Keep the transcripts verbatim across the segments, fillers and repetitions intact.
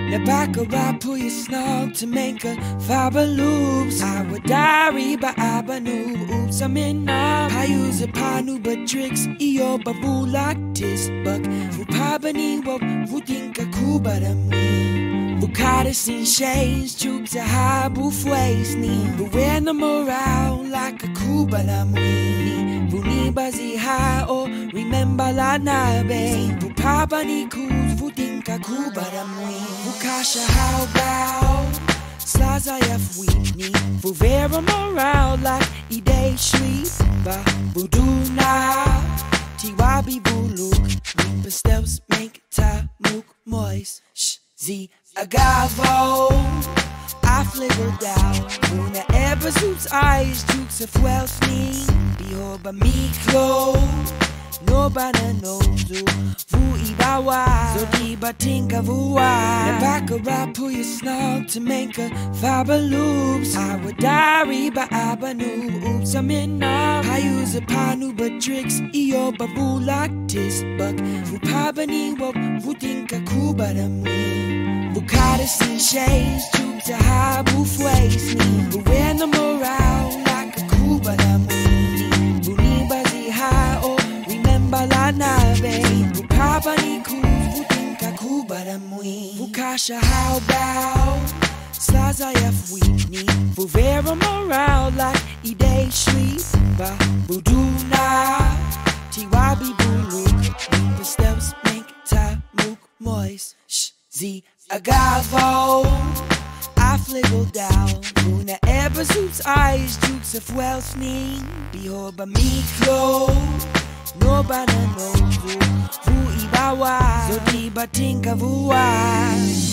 Napakara pull your snug to make a fiber loops. I would diary ba abanu oops I'm in na. I use a panu but tricks iyo babu like this bug. Vupabani wop vutinka kubaramwi. Vukada sin shades chooks a habu fways ni. Buwe na morale like a kubaramwi. Vuni bazi ha o remember la nabe. Vupabani kuz vutinka kubaramwi. Vukasha how bow Slaza yaf weepni Vuvera moral like ide sleep Ba budu na Tiwabi buluk Rimba steps make ta mook moist Sh z agavo I flicker down Muna eba suits eyes Jukes of wealth ni Bihoba miklo Nobody knows you Vu ibawa So di batinka vuwa Napakara pull your snug to make a fiber loops I would diary ba abanu oops I'm in na. I use a panu but tricks iyo babu like this bug Vupabani wop vutinka kubaramwi Vukada sin shades Jukes a habu fways ni Buwe na morale like a kubaramwi Vuni bazi ha o Bala nabe Vupabani kuz vutinka kubaramwi Vukasha how bow Slaza yaf weepni Vuvera moral like ide sleep Ba budu na Tiwabi buluk Rimba steps make ta mook moist Sh z agavo I fliggle down Muna eba suits eyes Jukes of wealth ni Bihoba miklo Nobody knows you Vu ibawa So di batinka vuwa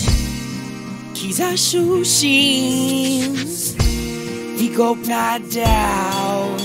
Kiza shushins Vi go na down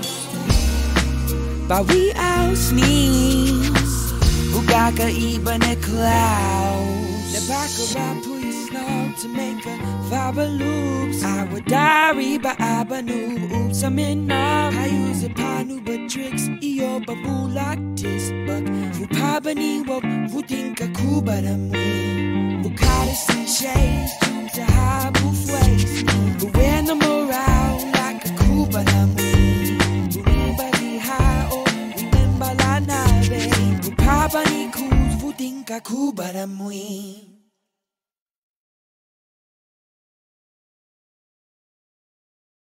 But we out sneeze Bugaka iba ne clouds Napakara pull your snug to make a fiber loops I would diary ba abanu oops I'm in na. I use a panu but tricks iyo babu like this bug Vupabani wop vutinka kubaramwi Vukada sin shades Jukes a habu fways Buwe na morale like a kubaramwi Vuni bazi ha o remember la nabe Vupabani kuz vutinka kubaramwi